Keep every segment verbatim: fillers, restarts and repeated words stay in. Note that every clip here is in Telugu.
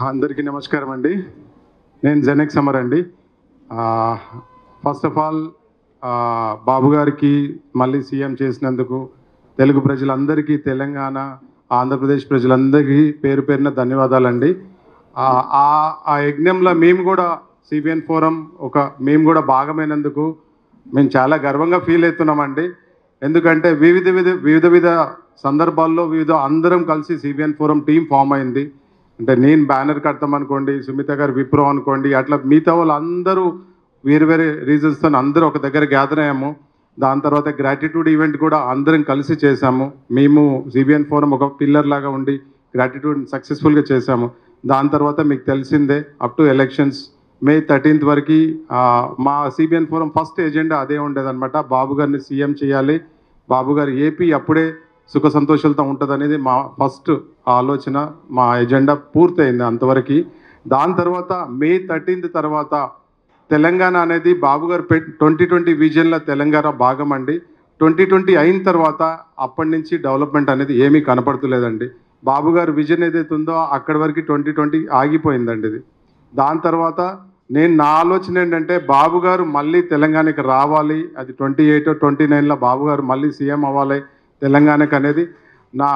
అందరికీ నమస్కారం అండి. నేను జెనెక్స్ సమర్ అండి. ఫస్ట్ ఆఫ్ ఆల్ బాబు గారికి మళ్ళీ సీఎం చేసినందుకు తెలుగు ప్రజలందరికీ, తెలంగాణ ఆంధ్రప్రదేశ్ ప్రజలందరికీ పేరు పేరున ధన్యవాదాలండి. ఆ యజ్ఞంలో మేము కూడా సిబిఎన్ ఫోరం ఒక మేము కూడా భాగమైనందుకు మేము చాలా గర్వంగా ఫీల్ అవుతున్నామండి. ఎందుకంటే వివిధ వివిధ వివిధ వివిధ సందర్భాల్లో వివిధ అందరం కలిసి సిబిఎన్ ఫోరం టీం ఫామ్ అయింది. అంటే నేను బ్యానర్ కడతాం అనుకోండి, సుమిత గారు విప్రో అనుకోండి, అట్లా మిగతా వాళ్ళు అందరూ వేరు వేరే రీజన్స్తో అందరూ ఒక దగ్గర గ్యాదర్ అయ్యాము. దాని తర్వాత గ్రాటిట్యూడ్ ఈవెంట్ కూడా అందరం కలిసి చేశాము. మేము సిబిఎన్ ఫోరం ఒక పిల్లర్ లాగా ఉండి గ్రాటిట్యూడ్ సక్సెస్ఫుల్గా చేశాము. దాని తర్వాత మీకు తెలిసిందే up to elections May thirteenth వరకు మా సిబిఎన్ ఫోరం ఫస్ట్ ఎజెండా అదే ఉండేదన్నమాట. బాబు గారిని సీఎం చేయాలి, బాబు గారు ఏపీ అప్పుడే సుఖ సంతోషాలతో ఉంటుంది అనేది మా ఫస్ట్ ఆలోచన, మా ఎజెండా పూర్తయింది అంతవరకు. దాని తర్వాత మే థర్టీన్త్ తర్వాత తెలంగాణ అనేది బాబు గారు పె ట్వంటీ ట్వంటీ విజన్లో తెలంగాణ భాగం అండి. ట్వంటీ ట్వంటీ అయిన తర్వాత అప్పటి నుంచి డెవలప్మెంట్ అనేది ఏమీ కనపడుతులేదండి. బాబు గారు విజన్ ఏదైతే ఉందో అక్కడి వరకు ట్వంటీ ట్వంటీ ఆగిపోయిందండి ఇది. దాని తర్వాత నేను నా ఆలోచన ఏంటంటే బాబు గారు మళ్ళీ తెలంగాణకి రావాలి, అది ట్వంటీ ఎయిట్ ట్వంటీ నైన్లో బాబు గారు మళ్ళీ సీఎం అవ్వాలి తెలంగాణకు అనేది నా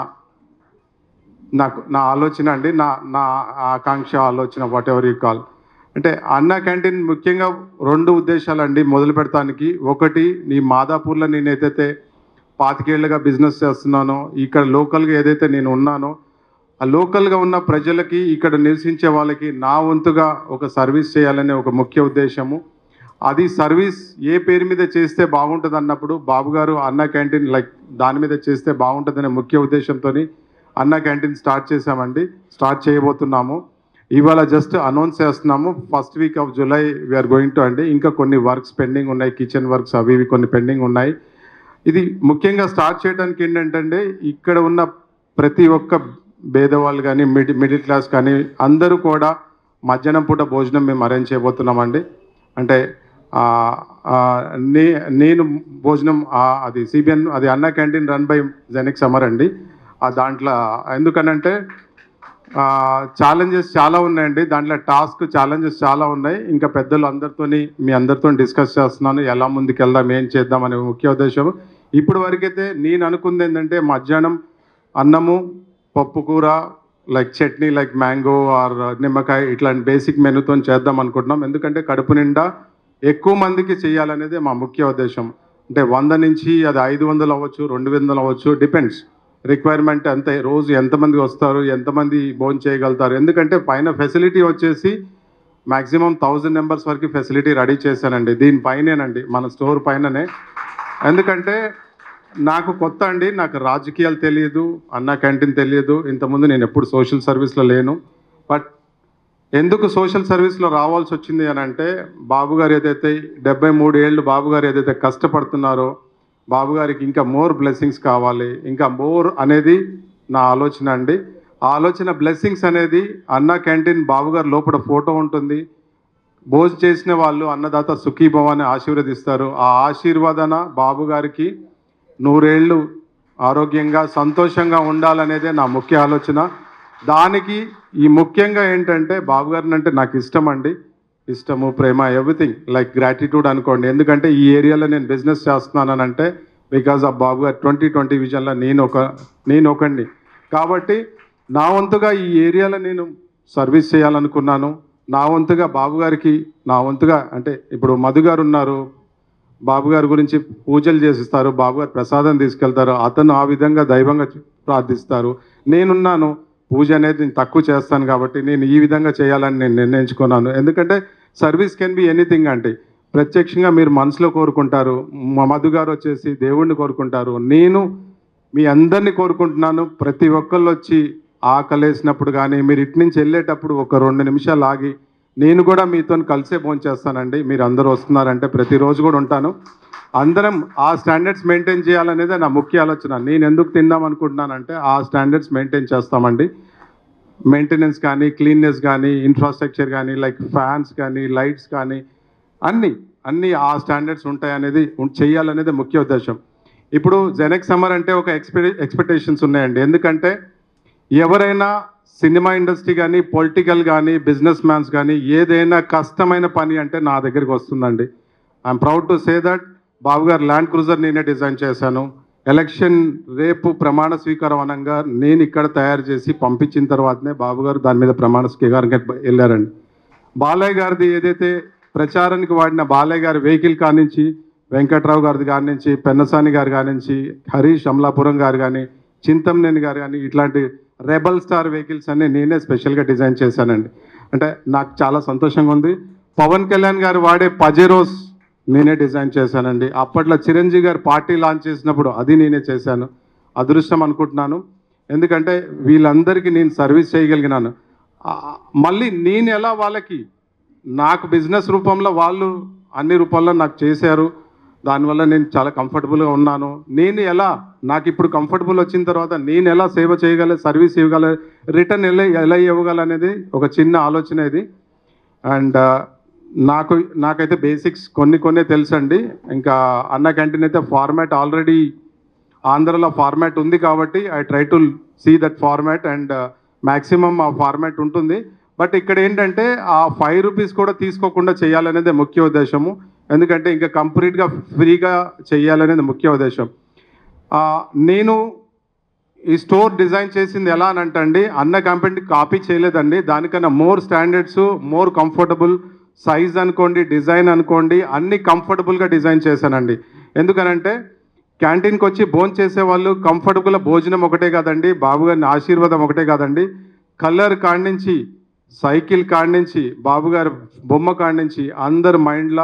నాకు నా ఆలోచన అండి, నా నా ఆకాంక్ష, ఆలోచన, వాట్ ఎవర్ యూ కాల్. అంటే అన్నా క్యాంటీన్ ముఖ్యంగా రెండు ఉద్దేశాలండి మొదలు పెడతానికి. ఒకటి, నీ మాదాపూర్లో నేను ఏదైతే పాతికేళ్లుగా బిజినెస్ చేస్తున్నానో, ఇక్కడ లోకల్గా ఏదైతే నేను ఉన్నానో ఆ లోకల్గా ఉన్న ప్రజలకి, ఇక్కడ నివసించే వాళ్ళకి నా వంతుగా ఒక సర్వీస్ చేయాలనే ఒక ముఖ్య ఉద్దేశము. అది సర్వీస్ ఏ పేరు మీద చేస్తే బాగుంటుంది అన్నప్పుడు బాబు గారు అన్నా క్యాంటీన్ లైక్ దాని మీద చేస్తే బాగుంటుందనే ముఖ్య ఉద్దేశంతో అన్నా క్యాంటీన్ స్టార్ట్ చేశామండి, స్టార్ట్ చేయబోతున్నాము. ఇవాళ జస్ట్ అనౌన్స్ చేస్తున్నాము. First week of July we're going to అండి. ఇంకా కొన్ని వర్క్స్ పెండింగ్ ఉన్నాయి, కిచెన్ వర్క్స్ అవి ఇవి కొన్ని పెండింగ్ ఉన్నాయి. ఇది ముఖ్యంగా స్టార్ట్ చేయడానికి ఏంటంటే ఇక్కడ ఉన్న ప్రతి ఒక్క పేదవాళ్ళు కానీ మిడి మిడిల్ క్లాస్ కానీ అందరూ కూడా మధ్యాహ్నం పూట భోజనం మేము అరేంజ్ చేయబోతున్నామండి. అంటే నే నేను భోజనం అది సిబిఎన్ అది Anna canteen run by Genex Samar అండి. దాంట్లో ఎందుకనంటే ఛాలెంజెస్ చాలా ఉన్నాయండి, దాంట్లో టాస్క్ ఛాలెంజెస్ చాలా ఉన్నాయి. ఇంకా పెద్దలు అందరితో మీ అందరితో డిస్కస్ చేస్తున్నాను ఎలా ముందుకు వెళ్దాం, ఏం చేద్దాం అనే ముఖ్య ఉద్దేశం. ఇప్పుడు వరకైతే నేను అనుకుంది ఏంటంటే మధ్యాహ్నం అన్నము, పప్పు కూర, like chutney, like mango or నిమ్మకాయ, ఇట్లాంటి బేసిక్ మెనూతో చేద్దాం అనుకుంటున్నాం. ఎందుకంటే కడుపు నిండా ఎక్కువ మందికి చేయాలనేది మా ముఖ్య ఉద్దేశం. అంటే వంద నుంచి అది ఐదు వందలు అవ్వచ్చు, రెండు వందలు అవ్వచ్చు, డిపెండ్స్ రిక్వైర్మెంట్ అంతే, రోజు ఎంతమంది వస్తారు, ఎంతమంది భోజనం చేయగలుగుతారు. ఎందుకంటే పైన ఫెసిలిటీ వచ్చేసి మ్యాక్సిమం థౌజండ్ మెంబర్స్ వరకు ఫెసిలిటీ రెడీ చేశానండి, దీనిపైనేనండి, మన స్టోర్ పైననే. ఎందుకంటే నాకు కొత్త అండి, నాకు రాజకీయాలు తెలియదు, అన్నా క్యాంటీన్ తెలియదు, ఇంతకుముందు నేను ఎప్పుడు సోషల్ సర్వీస్లో లేను. బట్ ఎందుకు సోషల్ సర్వీస్లో రావాల్సి వచ్చింది అని అంటే బాబు గారు ఏదైతే డెబ్బై మూడు ఏళ్ళు బాబు గారు ఏదైతే కష్టపడుతున్నారో బాబు గారికి ఇంకా మోర్ బ్లెస్సింగ్స్ కావాలి, ఇంకా మోర్ అనేది నా ఆలోచన అండి. ఆ ఆలోచన బ్లెస్సింగ్స్ అనేది అన్నా క్యాంటీన్ బాబు గారు లోపల ఫోటో ఉంటుంది, భోజనం చేసిన వాళ్ళు అన్నదాత సుఖీభవ అని ఆశీర్వదిస్తారు. ఆ ఆశీర్వాదన బాబు గారికి నూరేళ్ళు ఆరోగ్యంగా సంతోషంగా ఉండాలనేదే నా ముఖ్య ఆలోచన. దానికి ఈ ముఖ్యంగా ఏంటంటే బాబు గారిని అంటే నాకు ఇష్టం అండి, ఇష్టము, ప్రేమ, ఎవ్రీథింగ్ లైక్ గ్రాటిట్యూడ్ అనుకోండి. ఎందుకంటే ఈ ఏరియాలో నేను బిజినెస్ చేస్తున్నాను అంటే బికాజ్ ఆఫ్ బాబు గారు ట్వంటీ ట్వంటీ విజన్లో నేను ఒక నేను ఒకండి. కాబట్టి నా వంతుగా ఈ ఏరియాలో నేను సర్వీస్ చేయాలనుకున్నాను. నా వంతుగా బాబు గారికి నా వంతుగా అంటే ఇప్పుడు మధు గారు ఉన్నారు, బాబు గారి గురించి పూజలు చేసిస్తారు, బాబు గారు ప్రసాదం తీసుకెళ్తారు, అతను ఆ విధంగా దైవంగా ప్రార్థిస్తారు. నేనున్నాను, పూజ అనేది నేను తక్కువ చేస్తాను కాబట్టి నేను ఈ విధంగా చేయాలని నేను నిర్ణయించుకున్నాను. ఎందుకంటే సర్వీస్ కెన్ బి ఎనీథింగ్ అంటే ప్రత్యక్షంగా మీరు మనసులో కోరుకుంటారు, మా మధు గారు వచ్చేసి దేవుణ్ణి కోరుకుంటారు, నేను మీ అందరినీ కోరుకుంటున్నాను. ప్రతి ఒక్కళ్ళు వచ్చి ఆకలేసినప్పుడు కానీ మీరు ఇటు నుంచి వెళ్ళేటప్పుడు ఒక రెండు నిమిషాలు ఆగి నేను కూడా మీతో కలిసే ఫోన్ చేస్తానండి. మీరు అందరూ వస్తున్నారంటే ప్రతిరోజు కూడా ఉంటాను. అందరం ఆ స్టాండర్డ్స్ మెయింటైన్ చేయాలనేదే నా ముఖ్య ఆలోచన. నేను ఎందుకు తిందాం అనుకుంటున్నానంటే ఆ స్టాండర్డ్స్ మెయింటైన్ చేస్తామండి. మెయింటెనెన్స్ కానీ, క్లీన్నెస్ కానీ, ఇన్ఫ్రాస్ట్రక్చర్ కానీ, లైక్ ఫ్యాన్స్ కానీ, లైట్స్ కానీ అన్నీ అన్నీ ఆ స్టాండర్డ్స్ ఉంటాయనేది చేయాలనేది ముఖ్య ఉద్దేశం. ఇప్పుడు జెనెక్స్ సమర్ అంటే ఒక ఎక్స్పె ఎక్స్పెక్టేషన్స్ ఉన్నాయండి. ఎందుకంటే ఎవరైనా సినిమా ఇండస్ట్రీ కానీ పొలిటికల్ కానీ బిజినెస్ మ్యాన్స్ కానీ ఏదైనా కష్టమైన పని అంటే నా దగ్గరికి వస్తుందండి. I'm proud to say that Babu garu Land Cruiser నేనే డిజైన్ చేశాను. ఎలక్షన్ రేపు ప్రమాణ స్వీకారం అనగా నేను ఇక్కడ తయారు చేసి పంపించిన తర్వాతనే బాబు గారు దాని మీద ప్రమాణ స్వీకారానికి వెళ్ళారండి. బాలయ్య గారిది ఏదైతే ప్రచారానికి వాడిన బాలయ్య గారి వెహికల్ కానించి, వెంకట్రావు గారిది కానించి, పెన్నసాని గారు కానించి, హరీష్ అమలాపురం గారు కానీ, చింతమనేని గారు కానీ, ఇట్లాంటి రెబల్ స్టార్ వెహికల్స్ అన్నీ నేనే స్పెషల్గా డిజైన్ చేశానండి. అంటే నాకు చాలా సంతోషంగా ఉంది. పవన్ కళ్యాణ్ గారు వాడే పజెరోస్ నేనే డిజైన్ చేశానండి. అప్పట్లో చిరంజీవి గారు పార్టీ లాంచ్ చేసినప్పుడు అది నేనే చేశాను. అదృష్టం అనుకుంటున్నాను, ఎందుకంటే వీళ్ళందరికీ నేను సర్వీస్ చేయగలిగినాను. మళ్ళీ నేను ఎలా వాళ్ళకి నాకు బిజినెస్ రూపంలో వాళ్ళు అన్ని రూపాల్లో నాకు చేశారు, దానివల్ల నేను చాలా కంఫర్టబుల్గా ఉన్నాను. నేను ఎలా నాకు ఇప్పుడు కంఫర్టబుల్ వచ్చిన తర్వాత నేను ఎలా సేవ చేయగల, సర్వీస్ ఇవ్వగల, రిటర్న్ ఎలా ఎలా ఇవ్వగల అనేది ఒక చిన్న ఆలోచన ఇది. అండ్ నాకు నాకైతే బేసిక్స్ కొన్ని కొన్ని తెలుసండి. ఇంకా అన్న క్యాంటీన్ అయితే ఫార్మాట్ ఆల్రెడీ ఆంధ్రలో ఫార్మాట్ ఉంది కాబట్టి I try to see that format and maximum ఆ ఫార్మాట్ ఉంటుంది. బట్ ఇక్కడ ఏంటంటే ఆ ఫైవ్ రూపీస్ కూడా తీసుకోకుండా చేయాలనేది ముఖ్య ఉద్దేశము. ఎందుకంటే ఇంకా కంప్లీట్గా ఫ్రీగా చేయాలనేది ముఖ్య ఉద్దేశం. నేను ఈ స్టోర్ డిజైన్ చేసింది ఎలా అని అంటండి, అన్న కంపెనీ కాపీ చేయలేదండి. దానికన్నా more standards, more comfortable size అనుకోండి, డిజైన్ అనుకోండి, అన్ని కంఫర్టబుల్గా డిజైన్ చేశానండి. ఎందుకనంటే క్యాంటీన్కి వచ్చి భోజనం చేసే వాళ్ళు కంఫర్టబుల్గా భోజనం ఒకటే కాదండి, బాబు గారిని ఆశీర్వాదం ఒకటే కాదండి, కలర్ కాడి నుంచి, సైకిల్ కాడి నుంచి, బాబు గారి బొమ్మ కాడి నుంచి అందరు మైండ్లో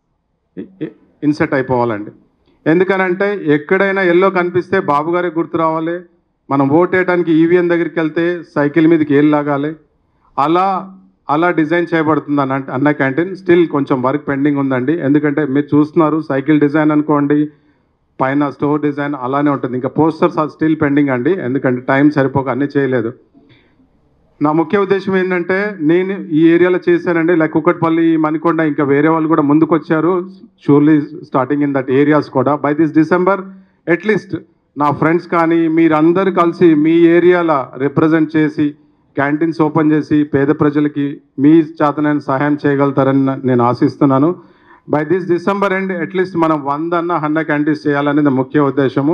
ఇన్సెట్ అయిపోవాలండి. ఎందుకనంటే ఎక్కడైనా ఎల్లో కనిపిస్తే బాబు గారే గుర్తు రావాలి. మనం ఓటేయడానికి ఈవీఎం దగ్గరికి వెళ్తే సైకిల్ మీదకి ఏళ్ళు లాగాలి. అలా అలా డిజైన్ చేయబడుతుంది అన్న అన్న క్యాంటీన్. స్టిల్ కొంచెం వర్క్ పెండింగ్ ఉందండి. ఎందుకంటే మీరు చూస్తున్నారు సైకిల్ డిజైన్ అనుకోండి, పైన స్టోర్ డిజైన్ అలానే ఉంటుంది. ఇంకా పోస్టర్స్ ఆర్ స్టిల్ పెండింగ్ అండి, ఎందుకంటే టైం సరిపోక అన్నీ చేయలేదు. నా ముఖ్య ఉద్దేశం ఏంటంటే నేను ఈ ఏరియాలో చేశానండి, లైక్ కుక్కట్పల్లి, మణికొండ, ఇంకా వేరే వాళ్ళు కూడా ముందుకు వచ్చారు. Surely starting in that areas కూడా. బై దిస్ డిసెంబర్ అట్లీస్ట్ నా ఫ్రెండ్స్ కానీ మీరందరూ కలిసి మీ ఏరియాలో రిప్రజెంట్ చేసి క్యాంటీన్స్ ఓపెన్ చేసి పేద ప్రజలకి మీ చేతనైన సహాయం చేయగలుగుతారని నేను ఆశిస్తున్నాను. By this December and at least మనం వంద అన్న హండ్రె క్యాంటీన్స్ చేయాలనేది ముఖ్య ఉద్దేశము.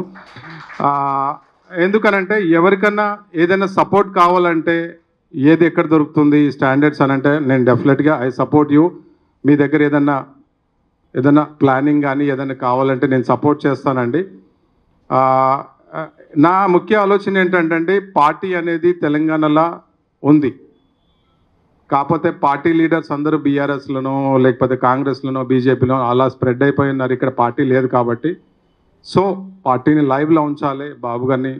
ఎందుకనంటే ఎవరికన్నా ఏదైనా సపోర్ట్ కావాలంటే ఏది ఎక్కడ దొరుకుతుంది స్టాండర్డ్స్ అని అంటే నేను డెఫినెట్గా ఐ సపోర్ట్ యూ. మీ దగ్గర ఏదన్నా ఏదైనా ప్లానింగ్ కానీ ఏదైనా కావాలంటే నేను సపోర్ట్ చేస్తానండి. నా ముఖ్య ఆలోచన ఏంటంటే పార్టీ అనేది తెలంగాణలో ఉంది, కాకపోతే పార్టీ లీడర్స్ అందరూ బీఆర్ఎస్లోనో లేకపోతే కాంగ్రెస్లోనో బీజేపీలో అలా స్ప్రెడ్ అయిపోయి ఉన్నారు. ఇక్కడ పార్టీ లేదు కాబట్టి సో పార్టీని లైవ్లో ఉంచాలి, బాబు గారిని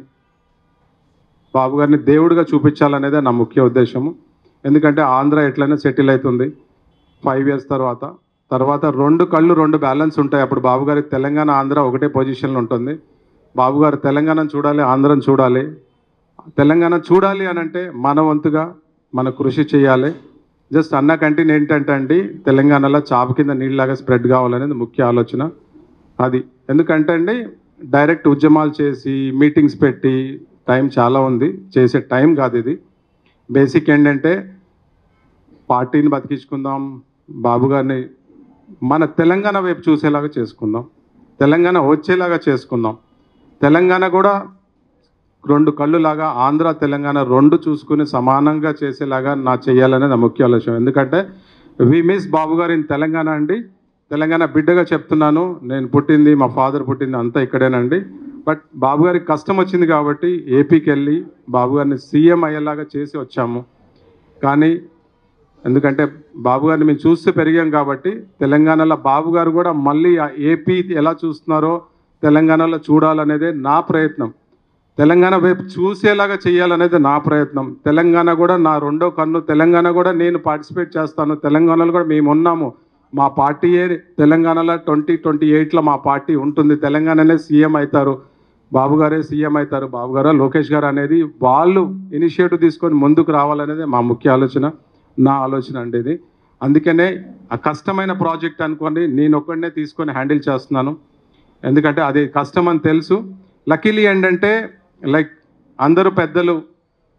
బాబు గారిని దేవుడిగా చూపించాలనేదే నా ముఖ్య ఉద్దేశము. ఎందుకంటే ఆంధ్ర ఎట్లయినా సెటిల్ అవుతుంది ఫైవ్ ఇయర్స్ తర్వాత తర్వాత రెండు కళ్ళు రెండు బ్యాలెన్స్ ఉంటాయి. అప్పుడు బాబు గారి తెలంగాణ ఆంధ్ర ఒకటే పొజిషన్లో ఉంటుంది. బాబు గారు తెలంగాణను చూడాలి, ఆంధ్రను చూడాలి. తెలంగాణ చూడాలి అని అంటే మన వంతుగా మన కృషి చేయాలి. జస్ట్ అన్న క్యాంటీన్ ఏంటంటే అండి తెలంగాణలో చాప కింద నీళ్ళలాగా స్ప్రెడ్ కావాలనేది ముఖ్య ఆలోచన అది. ఎందుకంటే అండి డైరెక్ట్ ఉద్యమాలు చేసి మీటింగ్స్ పెట్టి టైం చాలా ఉంది, చేసే టైం కాదు ఇది. బేసిక్ ఏంటంటే పార్టీని బతికించుకుందాం, బాబు గారిని మన తెలంగాణ వైపు చూసేలాగా చేసుకుందాం, తెలంగాణ వచ్చేలాగా చేసుకుందాం. తెలంగాణ కూడా రెండు కళ్ళులాగా ఆంధ్ర తెలంగాణ రెండు చూసుకుని సమానంగా చేసేలాగా నా చేయాలనేది నా ముఖ్య ఆలోచన. ఎందుకంటే వి మిస్ బాబు గారు ఇన్ తెలంగాణ అండి. తెలంగాణ బిడ్డగా చెప్తున్నాను, నేను పుట్టింది మా ఫాదర్ పుట్టింది అంతా ఇక్కడేనండి. బట్ బాబు గారికి కష్టం వచ్చింది కాబట్టి ఏపీకి వెళ్ళి బాబు గారిని సీఎం అయ్యేలాగా చేసి వచ్చాము. కానీ ఎందుకంటే బాబు గారిని మేము చూస్తూ పెరిగాం కాబట్టి తెలంగాణలో బాబు గారు కూడా మళ్ళీ ఏపీ ఎలా చూస్తున్నారో తెలంగాణలో చూడాలనేదే నా ప్రయత్నం. తెలంగాణ వైపు చూసేలాగా చేయాలనేది నా ప్రయత్నం. తెలంగాణ కూడా నా రెండో కన్ను, తెలంగాణ కూడా నేను పార్టిసిపేట్ చేస్తాను. తెలంగాణలో కూడా మేము ఉన్నాము, మా పార్టీయే తెలంగాణలో ట్వంటీ ట్వంటీ ఎయిట్లో మా పార్టీ ఉంటుంది. తెలంగాణనే సీఎం అవుతారు, బాబు గారే సీఎం అవుతారు, బాబు గారు లోకేష్ గారు అనేది వాళ్ళు ఇనిషియేటివ్ తీసుకొని ముందుకు రావాలనేది మా ముఖ్య ఆలోచన, నా ఆలోచన అండి ఇది. అందుకనే ఆ కష్టమైన ప్రాజెక్ట్ అనుకోండి నేను ఒక్కడనే తీసుకొని హ్యాండిల్ చేస్తున్నాను. ఎందుకంటే అది కష్టం అని తెలుసు. లక్కీలీ ఏంటంటే లైక్ అందరూ పెద్దలు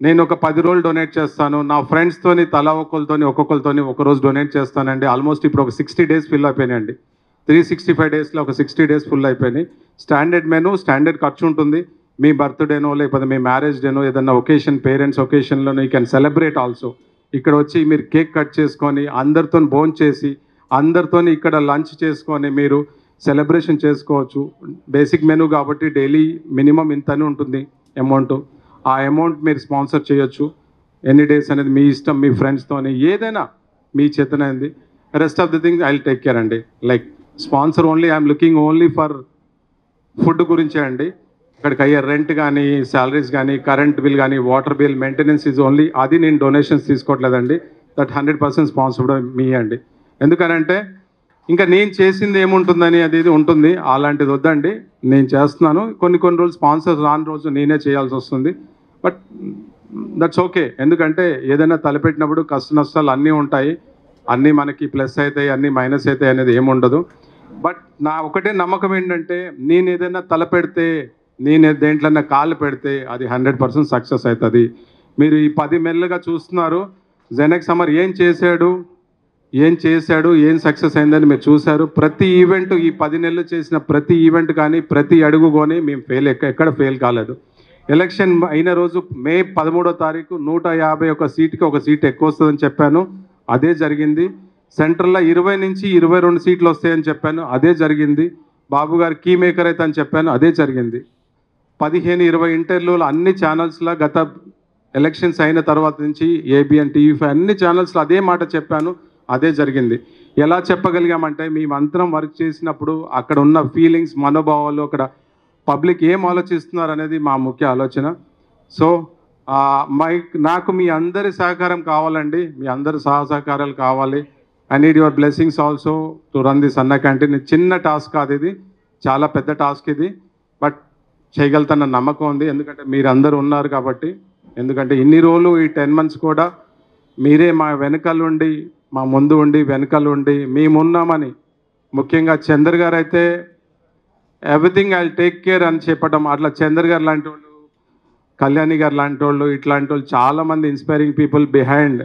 నేను ఒక పది రోజులు డొనేట్ చేస్తాను, నా ఫ్రెండ్స్తోని తలా ఒక్కరితోని ఒక్కొక్కరితోని ఒక రోజు డొనేట్ చేస్తానండి. ఆల్మోస్ట్ ఇప్పుడు ఒక సిక్స్టీ డేస్ ఫిల్ అయిపోయినాయండి. త్రీ సిక్స్టీ ఫైవ్ డేస్లో ఒక సిక్స్టీ డేస్ ఫుల్ అయిపోయినాయి. స్టాండర్డ్ మెనూ, స్టాండర్డ్ ఖర్చు ఉంటుంది. మీ బర్త్డేనో లేకపోతే మీ మ్యారేజ్ డేనో ఏదన్నా ఒకేషన్, పేరెంట్స్ ఒకేషన్లోనో యూ కెన్ సెలబ్రేట్ ఆల్సో. ఇక్కడ వచ్చి మీరు కేక్ కట్ చేసుకొని అందరితో భోంచేసి చేసి అందరితో ఇక్కడ లంచ్ చేసుకొని మీరు సెలబ్రేషన్ చేసుకోవచ్చు. బేసిక్ మెనూ కాబట్టి డైలీ మినిమం ఇంతనే ఉంటుంది అమౌంట్. ఆ అమౌంట్ మీరు స్పాన్సర్ చేయొచ్చు. ఎన్ని డేస్ అనేది మీ ఇష్టం, మీ ఫ్రెండ్స్తోని ఏదైనా మీ చేతనైంది. Rest of the things I will take care అండి. Like sponsor only I'm looking only for food గురించే అండి. ఇక్కడికి అయ్యే రెంట్ కానీ, శాలరీస్ కానీ, కరెంట్ బిల్ కానీ, water bill, maintenance is only. అది నేను డొనేషన్స్ తీసుకోవట్లేదండి. దట్ హండ్రెడ్ పర్సెంట్ స్పాన్సర్డ్ మీ అండి. ఎందుకనంటే ఇంకా నేను చేసింది ఏముంటుందని అది ఇది ఉంటుంది, అలాంటిది వద్దండి. నేను చేస్తున్నాను. కొన్ని కొన్ని రోజులు స్పాన్సర్స్ రాని రోజు నేనే చేయాల్సి వస్తుంది. But that's okay. ఎందుకంటే ఏదైనా తలపెట్టినప్పుడు కష్ట నష్టాలు అన్నీ ఉంటాయి. అన్నీ మనకి ప్లస్ అవుతాయి, అన్నీ మైనస్ అవుతాయి అనేది ఏముండదు. బట్ నా ఒకటే నమ్మకం ఏంటంటే నేను ఏదైనా తలపెడితే, నేను దేంట్లన్నా కాళ్ళు పెడితే అది హండ్రెడ్ పర్సెంట్ సక్సెస్ అవుతుంది. మీరు ఈ పది నెలలుగా చూస్తున్నారు జెనెక్స్ సమ్మర్ ఏం చేశాడు ఏం చేశాడు ఏం సక్సెస్ అయిందని మీరు చూశారు. ప్రతి ఈవెంట్, ఈ పది నెలలు చేసిన ప్రతి ఈవెంట్ కానీ, ప్రతి అడుగు కానీ మేము ఫెయిల్ ఎక్క ఎక్కడ ఫెయిల్ కాలేదు. ఎలక్షన్ అయిన రోజు మే పదమూడో తారీఖు నూట యాభై ఒక సీట్కి ఒక సీట్ ఎక్కువ వస్తుందని చెప్పాను, అదే జరిగింది. సెంట్రల్లో ఇరవై నుంచి ఇరవై రెండు సీట్లు వస్తాయని చెప్పాను, అదే జరిగింది. బాబు గారు కీ మేకర్ అయితే అని చెప్పాను, అదే జరిగింది. పదిహేను ఇరవై ఇంటర్వ్యూలు అన్ని ఛానల్స్లో గత ఎలక్షన్స్ అయిన తర్వాత నుంచి ఏబిఎన్, టీవీ ఫైవ్ అన్ని ఛానల్స్లో అదే మాట చెప్పాను, అదే జరిగింది. ఎలా చెప్పగలిగామంటే మేమంతరం వర్క్ చేసినప్పుడు అక్కడ ఉన్న ఫీలింగ్స్, మనోభావాలు, అక్కడ పబ్లిక్ ఏం ఆలోచిస్తున్నారు అనేది మా ముఖ్య ఆలోచన. సో మై నాకు మీ అందరి సహకారం కావాలండి, మీ అందరి సహసహకారాలు కావాలి. I need your blessings also to run this Anna canteen. చిన్న టాస్క్ కాదు ఇది, చాలా పెద్ద టాస్క్ ఇది. బట్ చేయగలుగుతాన్న నమ్మకం ఉంది, ఎందుకంటే మీరు అందరూ ఉన్నారు కాబట్టి. ఎందుకంటే ఇన్ని రోజులు ఈ టెన్ మంత్స్ కూడా మీరే మా వెనకాల ఉండి, మా ముందు ఉండి, వెనకాల ఉండి మేమున్నామని. ముఖ్యంగా చంద్ర గారు అయితే ఎవ్రీథింగ్ ఐ టేక్ కేర్ అని చెప్పడం. అట్లా చంద్ర గారు లాంటి వాళ్ళు, కళ్యాణి గారు లాంటి వాళ్ళు, ఇట్లాంటి వాళ్ళు చాలామంది ఇన్స్పైరింగ్ పీపుల్ బిహైండ్.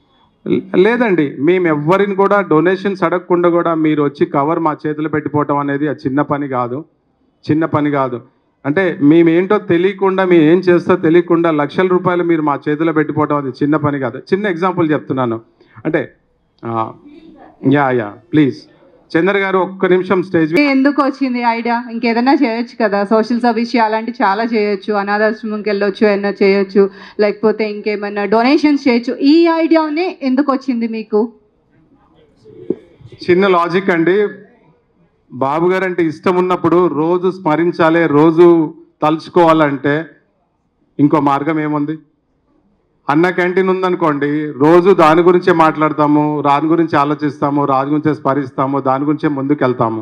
లేదండి, మేము ఎవ్వరిని కూడా డొనేషన్స్ అడగకుండా కూడా మీరు వచ్చి కవర్ మా చేతిలో పెట్టిపోవటం అనేది అది చిన్న పని కాదు, చిన్న పని కాదు. అంటే మేమేంటో తెలియకుండా, మేము ఏం చేస్తో తెలియకుండా లక్షల రూపాయలు మీరు మా చేతిలో పెట్టిపోవటం అది చిన్న పని కాదు. చిన్న ఎగ్జాంపుల్ చెప్తున్నాను. అంటే యా యా ప్లీజ్ చంద్ర గారు ఒక్క నిమిషం స్టేజ్. ఎందుకు వచ్చింది ఐడియా? ఇంకేదైనా చేయొచ్చు కదా, సోషల్ సర్వీస్ చేయాలంటే చాలా చేయొచ్చు, అనాథాశ్రమంకి వెళ్ళొచ్చు, ఏమన్నా చేయొచ్చు, లేకపోతే ఇంకేమన్నా డొనేషన్స్ చేయొచ్చు. ఈ ఐడియానే ఎందుకు వచ్చింది మీకు? చిన్న లాజిక్ అండి. బాబు గారు అంటే ఇష్టం ఉన్నప్పుడు రోజు స్మరించాలి, రోజు తలుచుకోవాలంటే ఇంకో మార్గం ఏముంది? అన్న క్యాంటీన్ ఉందనుకోండి, రోజు దాని గురించే మాట్లాడతాము, దాని గురించి ఆలోచిస్తాము, దాని గురించే స్మరిస్తాము, దాని గురించే ముందుకు వెళ్తాము.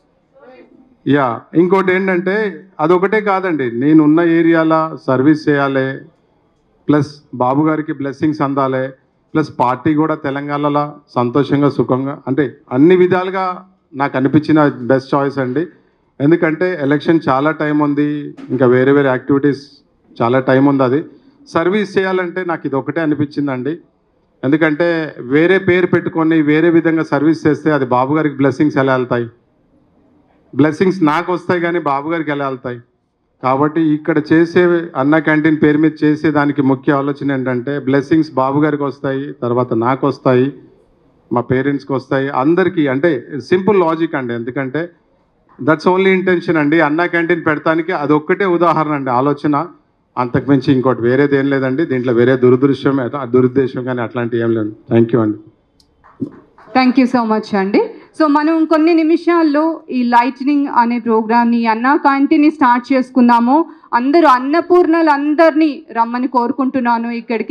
యా ఇంకోటి ఏంటంటే అదొకటే కాదండి, నేనున్న ఏరియాలో సర్వీస్ చేయాలి, ప్లస్ బాబు గారికి బ్లెస్సింగ్స్ అందాలి, ప్లస్ పార్టీ కూడా తెలంగాణలో సంతోషంగా సుఖంగా, అంటే అన్ని విధాలుగా నాకు అనిపించిన బెస్ట్ చాయిస్ అండి. ఎందుకంటే ఎలక్షన్ చాలా టైం ఉంది, ఇంకా వేరే వేరే యాక్టివిటీస్ చాలా టైం ఉంది. అది సర్వీస్ చేయాలంటే నాకు ఇది ఒకటే అనిపించిందండి. ఎందుకంటే వేరే పేరు పెట్టుకొని వేరే విధంగా సర్వీస్ చేస్తే అది బాబు గారికి బ్లెస్సింగ్స్ ఎలా వెళ్తాయి? బ్లెస్సింగ్స్ నాకు వస్తాయి కానీ బాబు గారికి ఎలా వెళ్తాయి? కాబట్టి ఇక్కడ చేసే అన్న క్యాంటీన్ పేరు మీద చేసే దానికి ముఖ్య ఆలోచన ఏంటంటే బ్లెస్సింగ్స్ బాబు గారికి వస్తాయి, తర్వాత నాకు వస్తాయి, మా పేరెంట్స్కి వస్తాయి, అందరికీ. అంటే సింపుల్ లాజిక్ అండి. ఎందుకంటే దట్స్ ఓన్లీ ఇంటెన్షన్ అండి. అన్న క్యాంటీన్ పెడతానికి అదొక్కటే ఉదాహరణ అండి, ఆలోచన. అంతకుమించి ఇంకోటి వేరేది ఏం లేదండి. దీంట్లో వేరే దురదృశ్యం, దురుద్దేశం కానీ అట్లాంటివి ఏం లేదు. థ్యాంక్ యూ అండి. థ్యాంక్ యూ సో మచ్ అండి. సో మనం కొన్ని నిమిషాల్లో ఈ లైట్నింగ్ అనే ప్రోగ్రామ్ని, అన్న క్యాంటీన్ని స్టార్ట్ చేసుకుందాము. అందరూ అన్నపూర్ణలు అందరినీ రమ్మని కోరుకుంటున్నాను ఇక్కడికి.